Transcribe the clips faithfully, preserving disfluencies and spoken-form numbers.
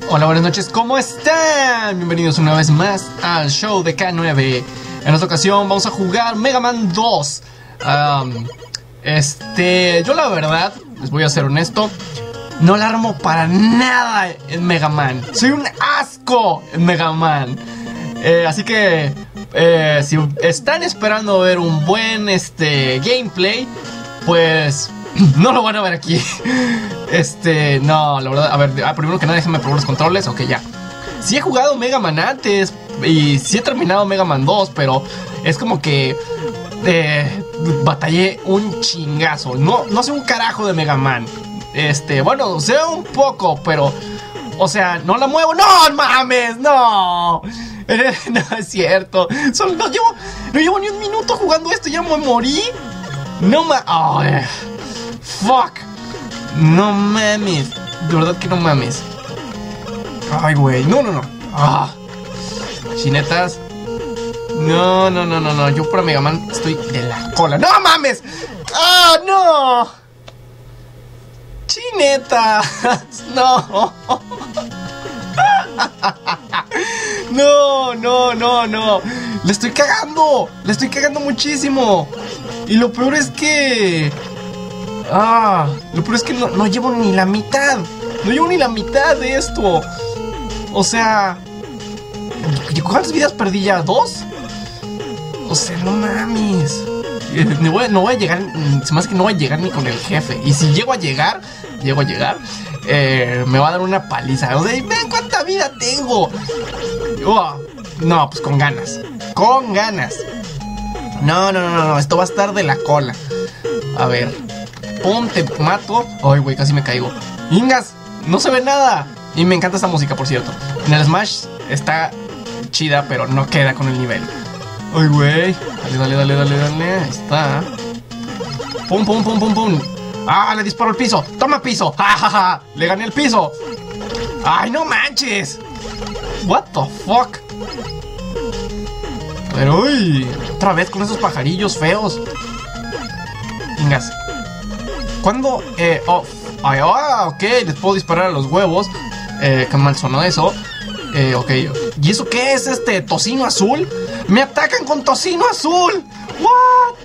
Hola, buenas noches, ¿cómo están? Bienvenidos una vez más al show de K nueve. En esta ocasión vamos a jugar Mega Man dos. um, Este, yo la verdad, les voy a ser honesto, no la armo para nada en Mega Man. Soy un asco en Mega Man. eh, Así que, eh, si están esperando ver un buen este, gameplay, pues no lo van a ver aquí. Este, no, la verdad, a ver, ah, primero que nada déjenme probar los controles. Ok, ya. Sí he jugado Mega Man antes y sí he terminado Mega Man dos, pero es como que eh, batallé un chingazo. No, no sé un carajo de Mega Man. Este, bueno, sé un poco, pero, o sea, no la muevo. ¡No mames! ¡No! No es cierto. Solo no llevo, no llevo ni un minuto jugando esto. Ya me morí. No mames. Oh, eh. Fuck. No mames. De verdad que no mames. Ay, güey. No, no, no. Ah. Chinetas. No, no, no, no, no. Yo para Mega Man estoy de la cola. ¡No mames! ¡Ah, no! Chinetas. No. No, no, no, no. Le estoy cagando. Le estoy cagando muchísimo. Y lo peor es que... Ah, lo peor es que no, no llevo ni la mitad. No llevo ni la mitad de esto. O sea... ¿Cuántas vidas perdí ya? ¿Dos? O sea, no mames. No voy, no voy a llegar... Se me hace que no voy a llegar ni con el jefe. Y si llego a llegar... Llego a llegar... Eh, me va a dar una paliza. O sea, ven cuánta vida tengo. Oh, no, pues con ganas. Con ganas. No, no, no, no. Esto va a estar de la cola. A ver... Pum, te mato. Ay, güey, casi me caigo. Ingas, no se ve nada. Y me encanta esta música, por cierto. En el Smash está chida, pero no queda con el nivel. Ay, güey. Dale, dale, dale, dale, dale. Ahí está. Pum, pum, pum, pum, pum. Ah, le disparo al piso. Toma piso. Ja, ja, ja. Le gané el piso. Ay, no manches. What the fuck. Pero, uy. Otra vez con esos pajarillos feos. Ingas. ¿Cuándo? Eh, oh, ay, oh, ok, les puedo disparar a los huevos. Eh, qué mal sonó eso. Eh, ok. ¿Y eso qué es este tocino azul? ¡Me atacan con tocino azul! ¿What?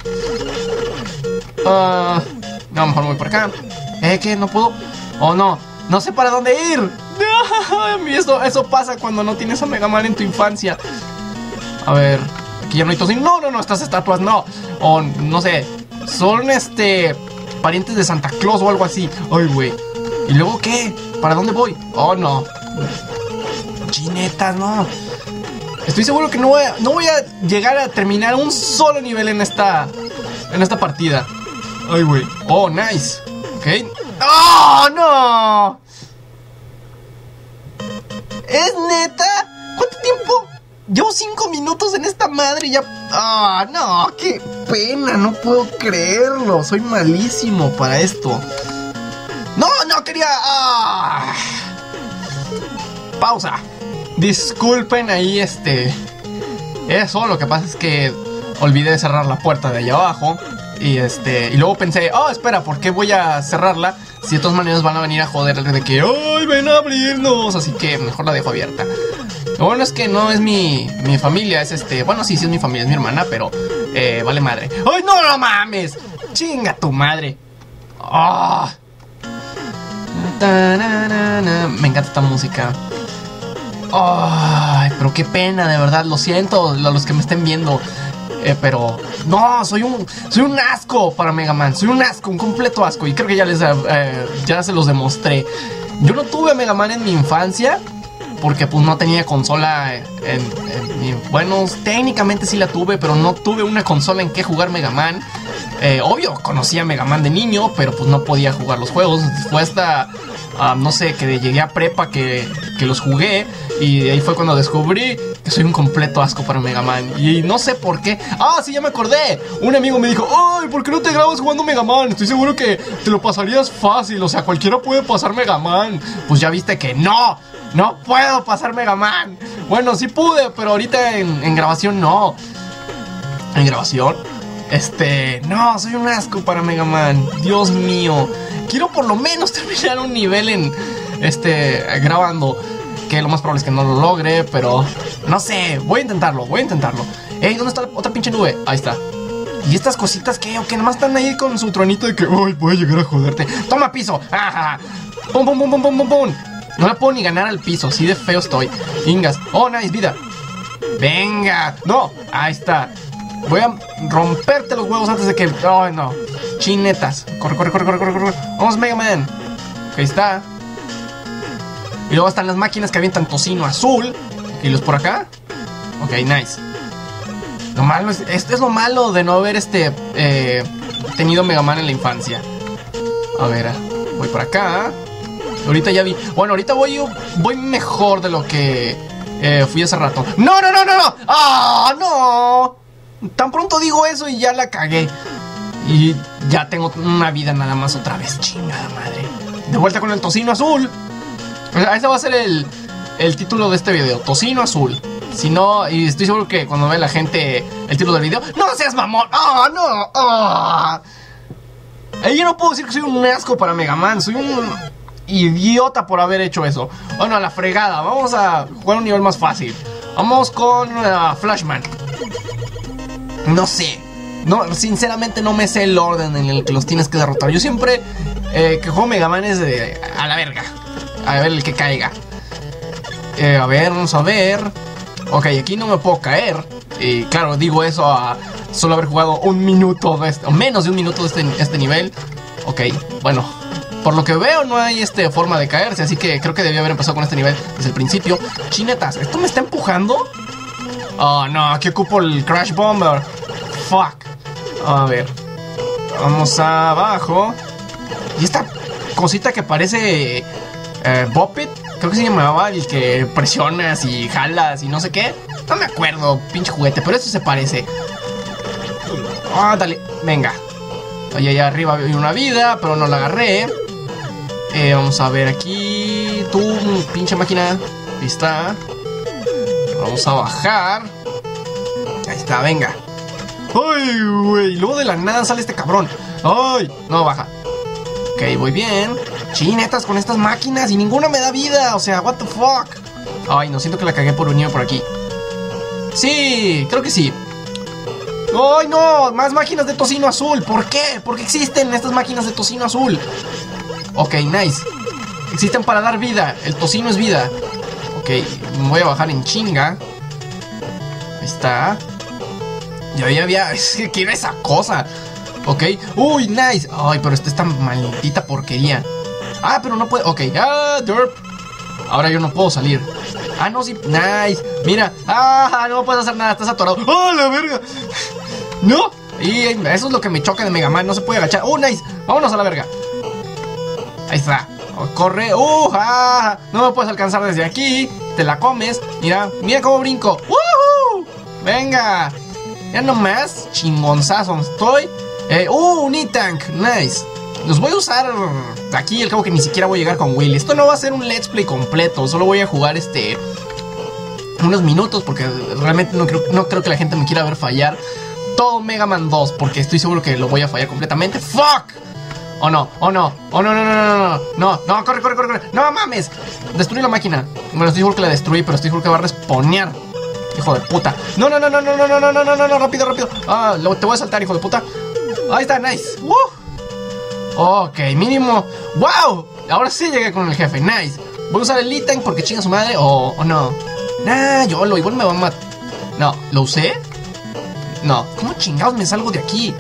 Uh, no, mejor voy por acá. Eh, ¿qué? ¿No puedo? Oh, no. No sé para dónde ir. No, eso, eso pasa cuando no tienes a Mega Man en tu infancia. A ver. Aquí ya no hay tocino. No, no, no, estas estatuas no. O no sé. Son este... parientes de Santa Claus o algo así. Ay, güey. ¿Y luego qué? ¿Para dónde voy? Oh, no. Chinetas, no. Estoy seguro que no voy a, no voy a llegar a terminar un solo nivel en esta En esta partida. Ay, güey. Oh, nice. Ok. ¡Oh, no! ¿Es neta? ¿Cuánto tiempo? Llevo cinco minutos en esta madre y ya... ¡Ah, no! ¡Qué pena! No puedo creerlo. Soy malísimo para esto. ¡No, no quería! ¡Ah! Pausa. Disculpen ahí este... Eso, lo que pasa es que olvidé cerrar la puerta de allá abajo. Y este... Y luego pensé, oh, espera, ¿por qué voy a cerrarla? Si de todas maneras van a venir a joder de que... ¡Ay, ven a abrirnos! Así que mejor la dejo abierta. Lo bueno es que no es mi, mi familia, es este... Bueno, sí, sí es mi familia, es mi hermana, pero... Eh, vale madre. ¡Ay, no, no mames! ¡Chinga tu madre! ¡Oh! Me encanta esta música. ¡Ay! Pero qué pena, de verdad, lo siento a los que me estén viendo. Eh, pero... No, soy un... Soy un asco para Mega Man. Soy un asco, un completo asco. Y creo que ya les... Eh, ya se los demostré. Yo no tuve Mega Man en mi infancia... Porque pues no tenía consola en, en, en, bueno, técnicamente sí la tuve, pero no tuve una consola en que jugar Mega Man. eh, Obvio, conocía Mega Man de niño, pero pues no podía jugar los juegos. Fue hasta, uh, no sé, que llegué a prepa que, que los jugué. Y ahí fue cuando descubrí que soy un completo asco para Mega Man. Y no sé por qué. ¡Ah, sí, ya me acordé! Un amigo me dijo, ¡ay, ¿por qué no te grabas jugando Mega Man? Estoy seguro que te lo pasarías fácil. O sea, cualquiera puede pasar Mega Man. Pues ya viste que no. No puedo pasar Mega Man. Bueno, sí pude, pero ahorita en, en grabación no. En grabación Este, no, soy un asco para Mega Man. Dios mío. Quiero por lo menos terminar un nivel en, este, grabando. Que lo más probable es que no lo logre, pero no sé, voy a intentarlo, voy a intentarlo. Ey, ¿dónde está la otra pinche nube? Ahí está. ¿Y estas cositas qué? ¿O que nomás están ahí con su tronito de que, ay, voy a llegar a joderte? ¡Toma piso! ¡Ajá! ¡Pum, pum, pum, pum, pum, pum, pum! No le puedo ni ganar al piso, así de feo estoy. Ingas. ¡Oh, nice, vida! ¡Venga! ¡No! Ahí está. Voy a romperte los huevos antes de que... ¡Ay, no! Chinetas. Corre, corre, corre, corre, corre, corre. Vamos, Mega Man. Ahí está. Y luego están las máquinas que avientan tocino azul. ¿Y los por acá? Ok, nice. Lo malo es... Esto es lo malo de no haber este... Eh, tenido Mega Man en la infancia. A ver, voy por acá. Ahorita ya vi... Bueno, ahorita voy, voy mejor de lo que eh, fui hace rato. ¡No, no, no, no, no! ¡Ah, no! Tan pronto digo eso y ya la cagué. Y ya tengo una vida nada más otra vez. Chingada madre. De vuelta con el tocino azul. Ese va a ser el, el título de este video. Tocino azul. Si no, y estoy seguro que cuando ve la gente el título del video, ¡no seas mamón! ¡Ah, oh, no! ¡Ah! Oh. Yo no puedo decir que soy un asco para Mega Man. Soy un idiota por haber hecho eso. Bueno, a la fregada. Vamos a jugar un nivel más fácil. Vamos con uh, Flashman. No sé. No, sinceramente no me sé el orden en el que los tienes que derrotar. Yo siempre eh, que juego Mega Man es de a la verga. A ver el que caiga. Eh, a ver, vamos a ver. Ok, aquí no me puedo caer. Y claro, digo eso a solo haber jugado un minuto de este, o menos de un minuto de este, este nivel. Ok, bueno, por lo que veo no hay este, forma de caerse. Así que creo que debía haber empezado con este nivel desde el principio. Chinetas, ¿esto me está empujando? Oh no, aquí ocupo el Crash Bomber. Fuck. A ver, vamos abajo. Y esta cosita que parece eh, Bop-It, creo que se llamaba el que presionas y jalas y no sé qué. No me acuerdo, pinche juguete, pero esto se parece. Ah, dale, venga. Oye, allá arriba hay una vida, pero no la agarré. eh, Vamos a ver aquí. Tú, pinche máquina. Ahí está. Vamos a bajar. Ahí está, venga. Ay, güey, luego de la nada sale este cabrón. Ay, no, baja. Ok, voy bien. Chinetas con estas máquinas y ninguna me da vida. O sea, what the fuck. Ay, no, siento que la cagué por unirme por aquí. Sí, creo que sí. ¡Ay, no! Más máquinas de tocino azul. ¿Por qué? ¿Por qué existen estas máquinas de tocino azul? Ok, nice. Existen para dar vida. El tocino es vida. Ok, me voy a bajar en chinga. Ahí está. Ya había, había... Es que quiero esa cosa. Ok. Uy, nice. Ay, pero esta es tan maldita porquería. Ah, pero no puedo... Ok. Ah, derp. Ahora yo no puedo salir. Ah, no, sí. Nice. Mira. Ah, no puedes hacer nada. Estás atorado. ¡Oh, la verga! No. Y eso es lo que me choca de Mega Man. No se puede agachar. ¡Oh, nice! Vámonos a la verga. Ahí está. Oh, corre. ¡Uh! Ah, no me puedes alcanzar desde aquí. Te la comes. Mira. Mira cómo brinco. ¡Woohoo! Venga. Ya nomás. Chingonzazo estoy. Eh, ¡Uh! Un E-Tank. Nice. Los voy a usar aquí, al cabo que ni siquiera voy a llegar con Willy. Esto no va a ser un let's play completo. Solo voy a jugar este unos minutos, porque realmente no creo, no creo que la gente me quiera ver fallar todo Mega Man dos, porque estoy seguro que lo voy a fallar completamente. ¡Fuck! Oh no, oh no, oh no, no, no, no, no, no, no, corre, corre, corre, corre. No mames, destruí la máquina. Bueno, estoy seguro que la destruí, pero estoy seguro que va a respawnear. Hijo de puta. No, no, no, no, no, no, no, no, no, no, no, no, rápido, rápido. Ah, lo, te voy a saltar, hijo de puta. Ahí está, nice. ¡Woo! Ok, mínimo. ¡Wow! Ahora sí llegué con el jefe, nice. Voy a usar el E-Tank porque chinga su madre. O oh, no. Nah, yo lo igual me va a matar. No, ¿lo usé? No. ¿Cómo chingados me salgo de aquí?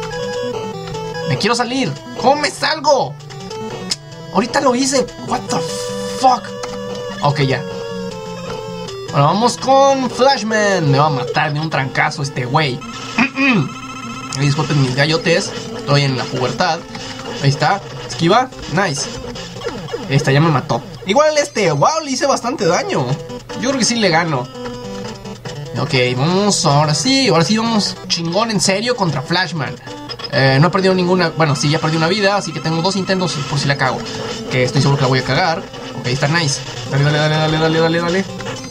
Me quiero salir. ¿Cómo me salgo? Ahorita lo hice. What the fuck. Ok, ya. Bueno, vamos con Flashman. Me va a matar de un trancazo este güey. Disculpen mis gallotes. Estoy en la pubertad. Ahí está. Esquiva. Nice. Esta ya me mató. Igual este. Wow, le hice bastante daño. Yo creo que sí le gano. Ok, vamos. Ahora sí. Ahora sí vamos chingón en serio contra Flashman. Eh, no he perdido ninguna. Bueno, sí, ya perdí una vida. Así que tengo dos intentos por si la cago. Que estoy seguro que la voy a cagar. Ok, está nice. Dale, dale, dale, dale, dale, dale, dale.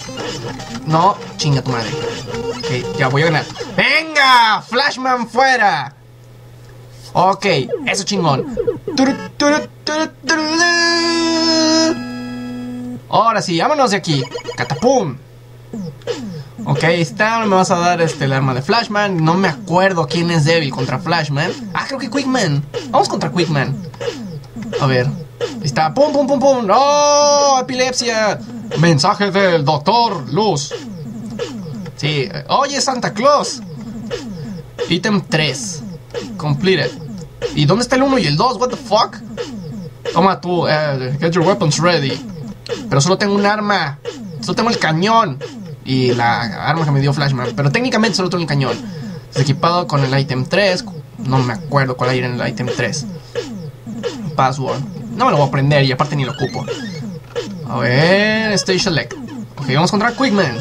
No, chinga tu madre. Ok, ya voy a ganar. ¡Venga! ¡Flashman fuera! Ok, eso chingón. Ahora sí, vámonos de aquí. Catapum. Ok, ahí está, me vas a dar este, el arma de Flashman. No me acuerdo quién es débil contra Flashman. Ah, creo que Quickman. Vamos contra Quickman. A ver, ahí está, pum, pum, pum, pum. ¡Oh, epilepsia! Mensaje del doctor Luz. Sí, oye, Santa Claus. Ítem tres Completed. ¿Y dónde está el uno y el dos? What the fuck? Toma tú, uh, get your weapons ready. Pero solo tengo un arma. Solo tengo el cañón y la arma que me dio Flashman. Pero técnicamente solo tengo el cañón. Equipado con el ítem tres. No me acuerdo cuál era en el ítem tres. Password. No me lo voy a aprender y aparte ni lo ocupo. A ver, Stage Select. Ok, vamos contra Quickman.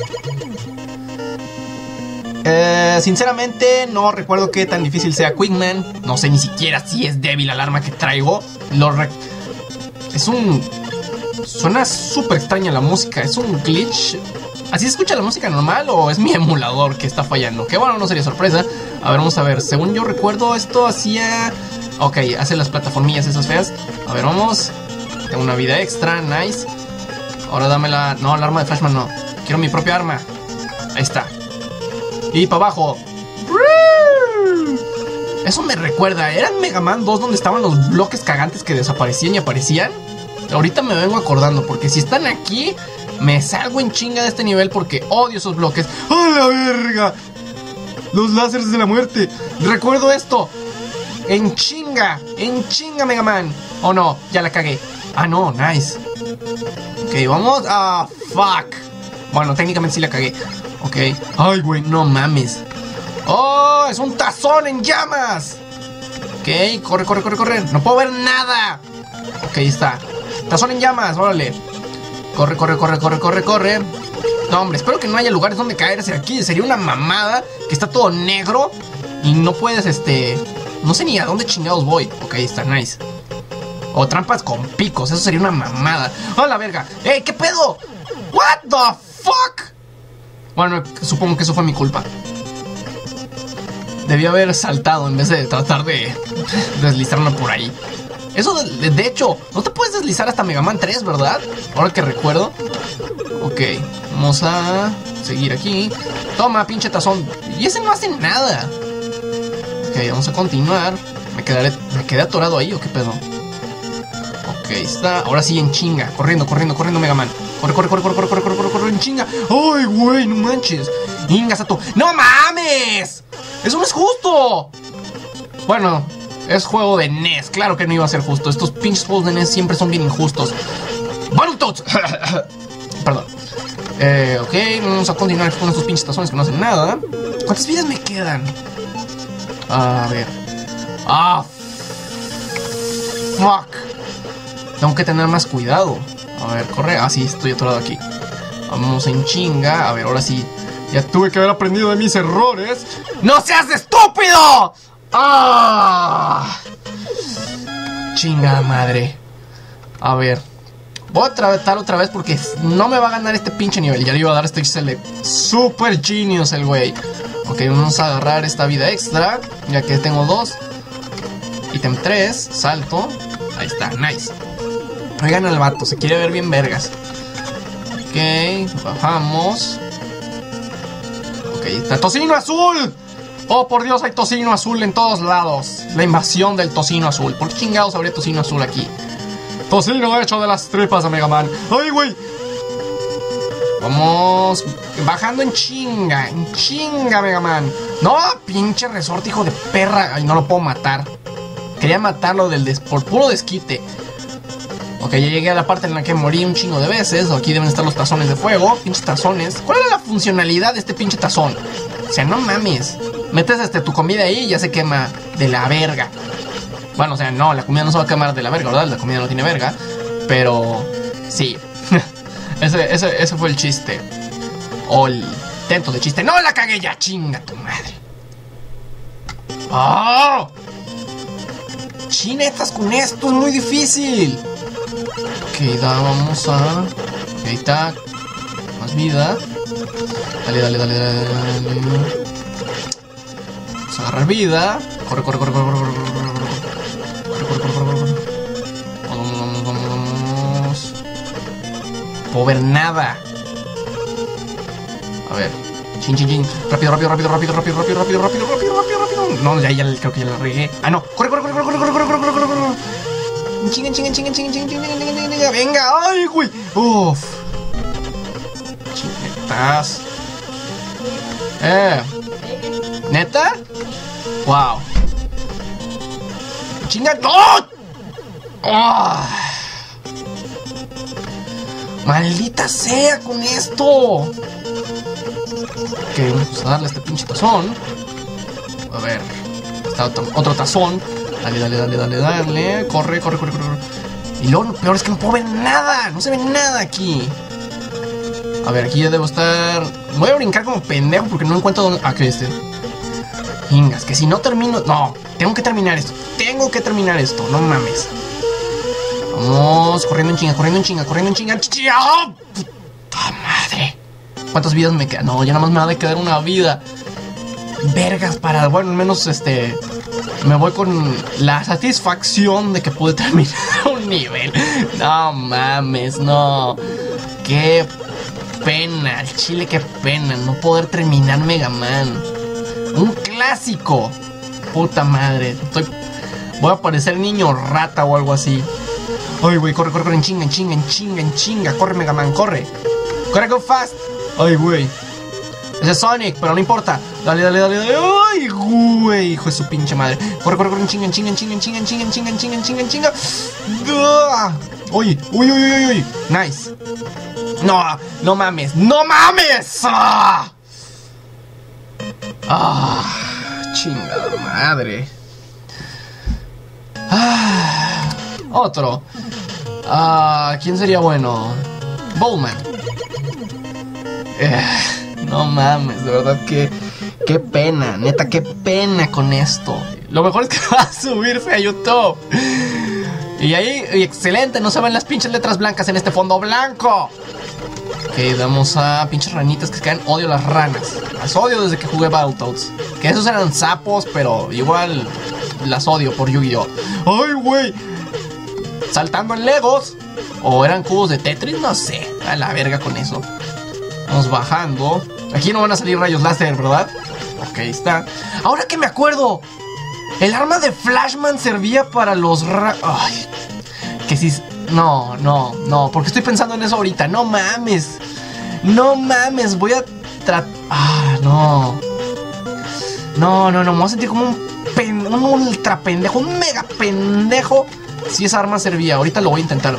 Eh, sinceramente no recuerdo qué tan difícil sea Quickman. No sé ni siquiera si es débil el arma que traigo. Lo re... Es un... Suena súper extraña la música. Es un glitch. ¿Así se escucha la música normal o es mi emulador que está fallando? Que bueno, no sería sorpresa. A ver, vamos a ver. Según yo recuerdo, esto hacía... Ok, hace las plataformillas esas feas. A ver, vamos. Tengo una vida extra, nice. Ahora dame la... No, el arma de Flashman no. Quiero mi propia arma. Ahí está. Y para abajo. Eso me recuerda. ¿Era en Mega Man dos donde estaban los bloques cagantes que desaparecían y aparecían? Ahorita me vengo acordando, porque si están aquí, me salgo en chinga de este nivel porque odio esos bloques. ¡A la verga! Los láseres de la muerte. Recuerdo esto. En chinga, en chinga, Mega Man. Oh no, ya la cagué. Ah no, nice. Ok, vamos. Ah, fuck. Bueno, técnicamente sí la cagué. Ok. Ay, güey, no mames. Oh, es un tazón en llamas. Ok, corre, corre, corre, corre. No puedo ver nada. Ok, ahí está. Tazón en llamas, órale. Corre, corre, corre, corre, corre, corre. No, hombre, espero que no haya lugares donde caerse aquí. Sería una mamada que está todo negro y no puedes, este... No sé ni a dónde chingados voy. Ok, ahí está, nice. O trampas con picos, eso sería una mamada. ¡Oh, la verga! ¡Ey, qué pedo! ¿What the fuck? Bueno, supongo que eso fue mi culpa. Debí haber saltado en vez de tratar de deslizarme por ahí. Eso, de, de hecho, no te puedes deslizar hasta Mega Man tres, ¿verdad? Ahora que recuerdo. Ok, vamos a seguir aquí. Toma, pinche tazón. Y ese no hace nada. Ok, vamos a continuar. Me quedaré, me quedé atorado ahí, ¿o qué pedo? Ok, está. Ahora sí en chinga. Corriendo, corriendo, corriendo, Mega Man. Corre, corre, corre, corre, corre, corre, corre, corre, corre en chinga. ¡Ay, güey! No manches. Ingasato. ¡No mames! ¡Eso no es justo! Bueno, es juego de N E S. Claro que no iba a ser justo. Estos pinches juegos de N E S siempre son bien injustos. ¡Battletoads! Perdón. Eh, ok, vamos a continuar con estos pinches tazones que no hacen nada. ¿Cuántas vidas me quedan? A ver. ¡Ah! ¡Fuck! Tengo que tener más cuidado. A ver, corre. Ah, sí, estoy atorado aquí. Vamos en chinga. A ver, ahora sí. Ya tuve que haber aprendido de mis errores. ¡No seas estúpido! ¡Ah! Chinga madre. A ver. Voy a tratar otra vez porque no me va a ganar este pinche nivel. Ya le iba a dar este Select. Super genius el güey. Ok, vamos a agarrar esta vida extra. Ya que tengo dos. Ítem tres. Salto. Ahí está, nice. Oigan al vato, se quiere ver bien vergas. Ok, bajamos. Ok, está tocino azul. Oh, por Dios, hay tocino azul en todos lados. La invasión del tocino azul. ¿Por qué chingados habría tocino azul aquí? Tocino hecho de las tripas de Mega Man. ¡Ay, güey! Vamos bajando en chinga. En chinga, Mega Man. No, pinche resorte, hijo de perra. Ay, no lo puedo matar. Quería matarlo del des por puro desquite. Ok, ya llegué a la parte en la que morí un chingo de veces. Aquí deben estar los tazones de fuego. Pinches tazones. ¿Cuál era la funcionalidad de este pinche tazón? O sea, no mames. Metes este, tu comida ahí y ya se quema de la verga. Bueno, o sea, no, la comida no se va a quemar de la verga, ¿verdad? La comida no tiene verga. Pero sí. ese, ese, ese fue el chiste. O el intento de chiste. ¡No, la cagué ya! ¡Chinga tu madre! ¡Oh! Chinetas con esto, es muy difícil. Ok, da, vamos a... Ok, ahí está. Más vida. Dale, dale, dale, dale, dale. Vamos a agarrar vida. Corre, corre, corre, corre, corre, corre, corre, corre, corre, corre, corre, corre, corre. Vamos, vamos, vamos, vamos. puedo ver nada. A ver. Chin, chin, chin. Rápido, rápido, rápido, rápido, rápido, rápido, rápido, rápido, rápido, rápido, rápido. No, ya, ya, creo que ya la regué. Ah, no. Corre, corre, corre, corre, corre, corre, corre, corre, corre. Chinga, chinga, chinga, chinga, chinga, chinga, chinga, chinga. Venga, ay, güey. Uf. Chinguetas. Eh. ¿Neta? Wow. Chinga. ¡Oh! ¡Oh! Maldita sea con esto. Ok, vamos a darle este pinche tazón. A ver. Está otro, otro tazón. Dale, dale, dale, dale, dale. Corre, corre, corre, corre. Y luego lo peor es que no puedo ver nada. No se ve nada aquí. A ver, aquí ya debo estar. Voy a brincar como pendejo porque no encuentro dónde. Ah, que este. Ingas, que si no termino. No, tengo que terminar esto. Tengo que terminar esto. No mames. Vamos, corriendo en chinga, corriendo en chinga, corriendo en chinga. ¡Oh! ¡Puta madre! ¿Cuántas vidas me quedan? No, ya nada más me va a quedar una vida. Vergas para. Bueno, al menos este. Me voy con la satisfacción de que pude terminar un nivel. No mames, no. Qué pena, el chile, qué pena no poder terminar Mega Man. Un clásico. Puta madre. Estoy... Voy a parecer niño rata o algo así. Ay, güey, corre, corre, corre, en chinga, en chinga, en chinga, en chinga. Corre, Mega Man, corre. Corre, go fast. Ay, güey. Ese es Sonic, pero no importa. Dale, dale, dale, dale. Ay, güey, hijo de su pinche madre. Corre, corre, corre, en chinga, en chinga, en chinga, en chinga, en chinga, en chinga, en chinga, en chinga, en chinga. Uy, uy, uy, uy, uy. Nice. No, no mames, no mames. Ah, ah chingada madre. Ah, otro. Ah, ¿quién sería bueno? Bowman. Eh, no mames, de verdad que qué pena, neta, qué pena con esto. Lo mejor es que va a subirse a YouTube. Y ahí, excelente, no se ven las pinches letras blancas en este fondo blanco. Ok, damos a pinches ranitas que se caen. Odio las ranas. Las odio desde que jugué Battletoads. Que esos eran sapos, pero igual las odio por Yu-Gi-Oh. ¡Ay, güey! Saltando en Legos. O eran cubos de Tetris, no sé. A la verga con eso. Vamos bajando. Aquí no van a salir rayos láser, ¿verdad? Ok, está. Ahora que me acuerdo, el arma de Flashman servía para los ra... Ay, que si... No, no, no, porque estoy pensando en eso ahorita. No mames. No mames, voy a tratar... Ah, no. No, no, no, me voy a sentir como un, pen... un ultra pendejo, un mega pendejo. Si esa arma servía, ahorita lo voy a intentar.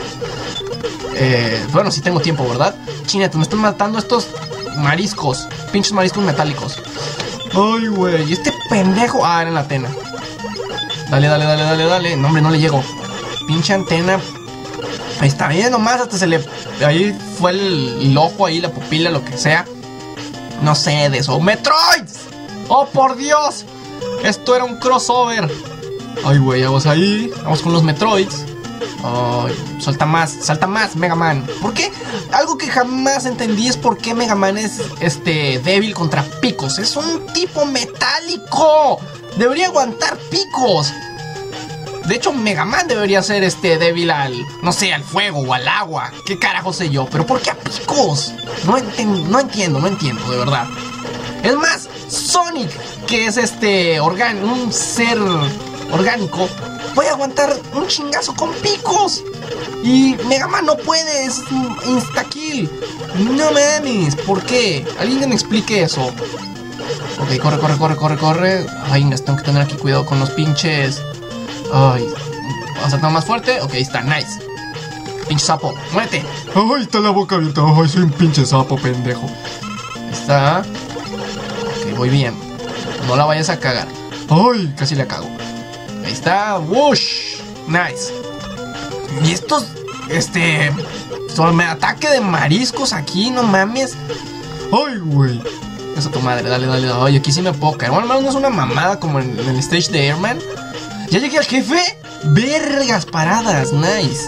Eh, bueno, si tengo tiempo, ¿verdad? Chineto, me están matando estos mariscos. Pinches mariscos metálicos. Ay, güey, este pendejo... Ah, era en la antena. Dale, dale, dale, dale, dale. No, hombre, no le llego. Pinche antena. Ahí está bien, nomás hasta se le... Ahí fue el, el ojo, ahí la pupila, lo que sea. No sé de eso. ¡Metroids! ¡Oh, por Dios! Esto era un crossover. Ay, güey, vamos ahí. Vamos con los Metroids. Ay, salta más, salta más, Mega Man. ¿Por qué? Algo que jamás entendí es por qué Mega Man es este débil contra picos. Es un tipo metálico. Debería aguantar picos. De hecho, Mega Man debería ser este débil al, no sé, al fuego o al agua. ¿Qué carajo sé yo? ¿Pero por qué a picos? No, enten no entiendo, no entiendo, de verdad. Es más, Sonic, que es este organ un ser orgánico, puede aguantar un chingazo con picos. Y Mega Man no puede, es un insta-kill. No mames, ¿por qué? Alguien que me explique eso. Ok, corre, corre, corre, corre, corre. Ay, tengo que tener aquí cuidado con los pinches. Ay, vamos a saltar más fuerte. Ok, está, nice. Pinche sapo, muérete. Ay, está la boca abierta. Ay, soy un pinche sapo, pendejo. Ahí está. Ok, voy bien. No la vayas a cagar. Ay, casi la cago. Ahí está, whoosh. Nice. Y estos, este... Son ataque de mariscos aquí, no mames. Ay, güey. Eso tu madre, dale, dale, dale. Oye, aquí sí me puedo caer. Bueno, hermano, no es una mamada como en, en el stage de Airman. ¿Ya llegué al jefe? Vergas paradas, nice.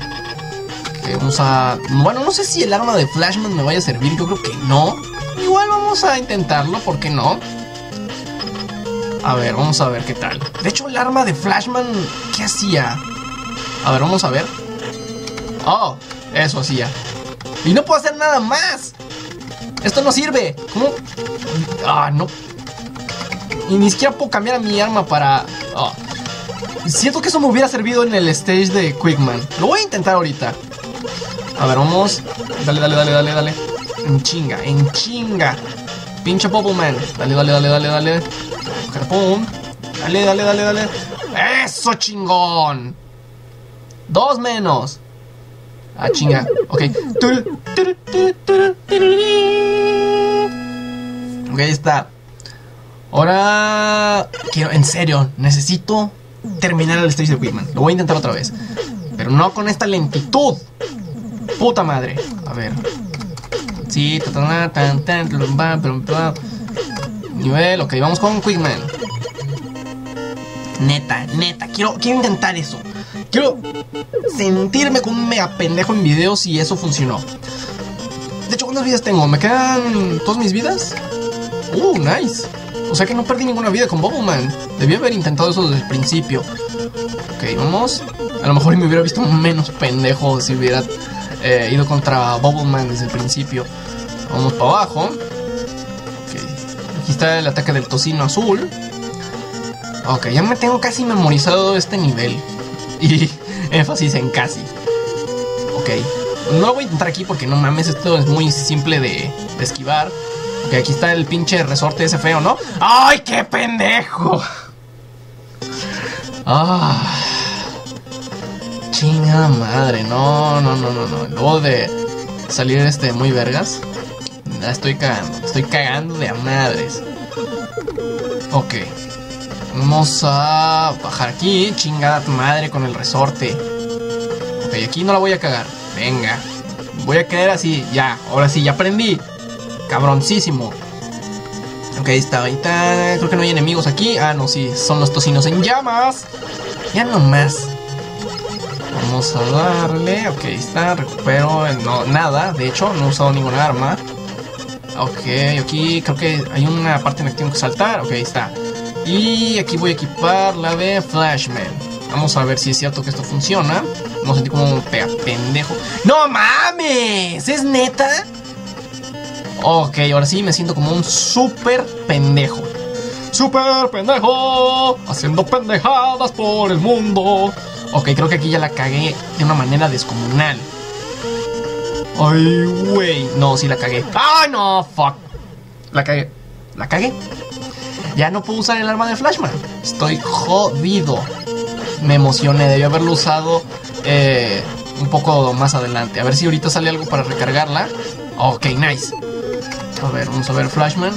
Ok, vamos a... Bueno, no sé si el arma de Flashman me vaya a servir. Yo creo que no. Igual vamos a intentarlo, ¿por qué no? A ver, vamos a ver qué tal. De hecho, el arma de Flashman, ¿qué hacía? A ver, vamos a ver. Oh, eso hacía. Y no puedo hacer nada más. Esto no sirve. ¿Cómo? Ah, no. Y ni siquiera puedo cambiar a mi arma para... Oh. Siento que eso me hubiera servido en el stage de Quickman. Lo voy a intentar ahorita. A ver, vamos. Dale, dale, dale, dale, dale. En chinga, en chinga. Pinche Bubbleman. Dale, dale, dale, dale, dale. Pum. Dale, dale, dale, dale. ¡Eso, chingón! Dos menos. Ah, chinga. Ok. Ok, ahí está. Ahora... Quiero, en serio, necesito terminar el stage de Quickman. Lo voy a intentar otra vez. Pero no con esta lentitud. Puta madre. A ver. Sí, tan, tan, tan, nivel, ok, vamos con Quickman. Neta, neta, quiero, quiero intentar eso. Quiero sentirme como un mega pendejo en videos y eso funcionó. De hecho, ¿cuántas vidas tengo? ¿Me quedan todas mis vidas? Uh, nice. O sea que no perdí ninguna vida con Bubbleman. Debí haber intentado eso desde el principio. Ok, vamos. A lo mejor me hubiera visto menos pendejo si hubiera eh, ido contra Bubbleman desde el principio. Vamos para abajo. Okay. Aquí está el ataque del tocino azul. Ok, ya me tengo casi memorizado este nivel. Y énfasis en casi. Ok, no lo voy a intentar aquí porque no mames, esto es muy simple de, de esquivar. Ok, aquí está el pinche resorte ese feo, ¿no? ¡Ay, qué pendejo! Ah, chinga madre, no, no, no, no, no. Luego de salir este muy vergas, la estoy cagando, estoy cagando de a madres. Ok, vamos a bajar aquí, chingada tu madre con el resorte. Ok, aquí no la voy a cagar, venga. Voy a caer así, ya, ahora sí, ya aprendí. Cabroncísimo. Ok, ahí está, ahí está. Creo que no hay enemigos aquí. Ah, no, sí, son los tocinos en llamas. Ya nomás. Vamos a darle. Ok, ahí está, recupero. No, nada, de hecho, no he usado ninguna arma. Ok, aquí creo que hay una parte en la que tengo que saltar. Ok, ahí está. Y aquí voy a equipar la de Flashman. Vamos a ver si es cierto que esto funciona. No sentí como un pega pendejo. ¡No mames! ¿Es neta? Ok, ahora sí me siento como un super pendejo. ¡Super pendejo! Haciendo pendejadas por el mundo. Ok, creo que aquí ya la cagué de una manera descomunal. Ay, güey. No, sí la cagué. ¡Ay, no! Fuck. La cagué. ¿La cagué? Ya no puedo usar el arma de Flashman. Estoy jodido. Me emocioné. Debí haberlo usado eh, un poco más adelante. A ver si ahorita sale algo para recargarla. Ok, nice. A ver, vamos a ver Flashman.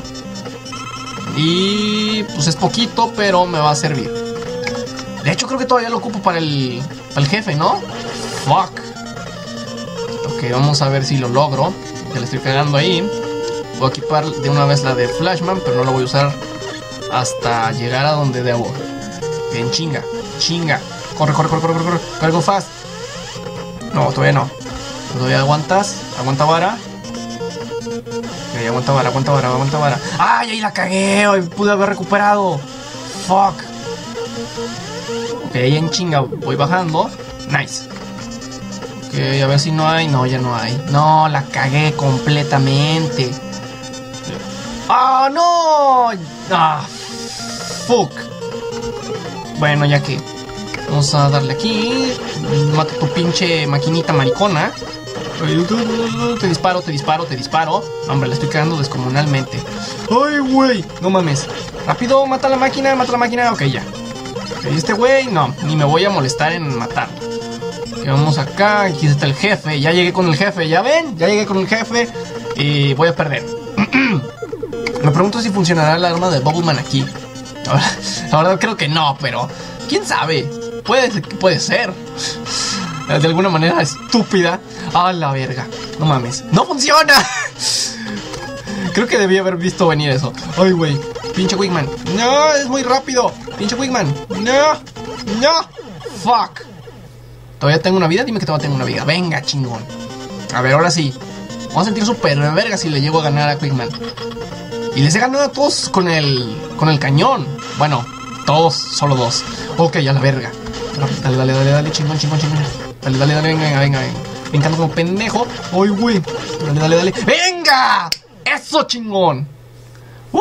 Y pues es poquito, pero me va a servir. De hecho, creo que todavía lo ocupo para el, para el jefe, ¿no? Fuck. Ok, vamos a ver si lo logro. Ya le estoy cagando ahí. Voy a equipar de una vez la de Flashman, pero no la voy a usar hasta llegar a donde debo. Bien, chinga, chinga. Corre, corre, corre, corre, corre, corre. Cargo fast. No, todavía no. Todavía aguantas. Aguanta vara. Ok, aguanta vara, aguanta vara, aguanta vara. ¡Ay, ahí la cagué! Hoy pude haber recuperado. Fuck. Ok, ahí en chinga voy bajando. Nice. Ok, a ver si no hay. No, ya no hay. No, la cagué completamente. ¡Ah, no! ¡Ah! Fuck. Bueno, ya que vamos a darle aquí. Mata tu pinche maquinita maricona. Te disparo, te disparo, te disparo. Hombre, le estoy cagando descomunalmente. ¡Ay, güey! No mames. Rápido, mata la máquina, mata la máquina. Ok, ya. Okay, este güey, no, ni me voy a molestar en matarlo. Okay, vamos acá, aquí está el jefe. Ya llegué con el jefe, ¿ya ven? Ya llegué con el jefe. Y voy a perder. Me pregunto si funcionará el arma de Bubbleman aquí. Ahora, la verdad creo que no, pero quién sabe. Puede, puede ser. De alguna manera estúpida. A la verga. No mames. ¡No funciona! Creo que debí haber visto venir eso. Ay, güey. Pinche Quickman. No, es muy rápido. Pinche Quickman. No. No. Fuck. ¿Todavía tengo una vida? Dime que todavía tengo una vida. Venga, chingón. A ver, ahora sí. Vamos a sentir súper verga si le llego a ganar a Quickman. Y les he ganado a todos con el, con el cañón. Bueno, todos, solo dos. Ok, a la verga. Dale, dale, dale, dale, chingón, chingón, chingón. Dale, dale, dale, venga, venga, venga. brincando como pendejo. ¡Ay, güey! Dale, dale, dale. ¡Venga! ¡Eso, chingón! ¡Uh!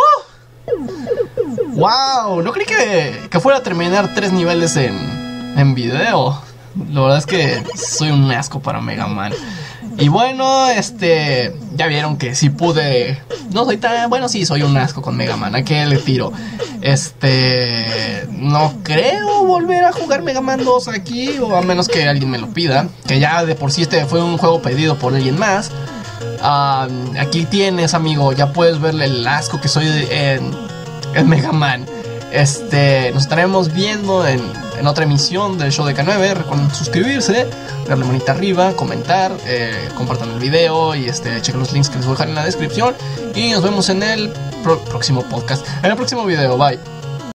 ¡Wow! No creí que, que fuera a terminar tres niveles en, en video. La verdad es que soy un asco para Mega Man. Y bueno, este... ya vieron que sí pude... No soy tan... Bueno, sí, soy un asco con Mega Man. ¿A qué le tiro? Este... No creo volver a jugar Mega Man dos aquí, o a menos que alguien me lo pida. Que ya de por sí este fue un juego pedido por alguien más. Uh, aquí tienes, amigo. Ya puedes verle el asco que soy en, en Mega Man. Este... Nos estaremos viendo en... en otra emisión del show de K nueve. Recuerden suscribirse, darle manita arriba, comentar, eh, compartan el video y este, chequen los links que les voy a dejar en la descripción. Y nos vemos en el pro- próximo podcast, en el próximo video. Bye.